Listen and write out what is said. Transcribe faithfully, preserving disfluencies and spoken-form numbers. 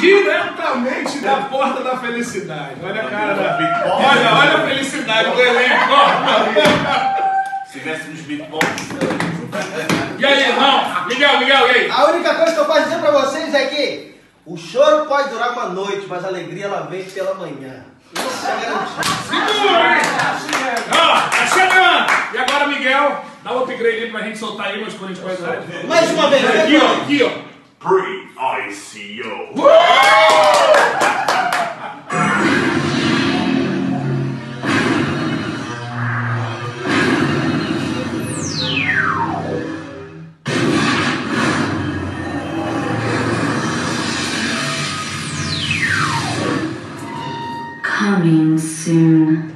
diretamente da porta da felicidade. Olha a cara da... Olha, olha a felicidade do elenco. Se tivéssemos beatbox... E aí, irmão? Miguel, Miguel, e aí? A única coisa que eu posso dizer pra vocês é que o choro pode durar uma noite, mas a alegria ela vem pela manhã. Isso é garantido. Segura, hein? Ó, tá chegando! E agora, Miguel, dá um upgrade aí pra gente soltar aí, mas quando a gente vai dar. Mais uma vez, Aqui, ó, aqui, ó. Pre-I C O. Coming soon.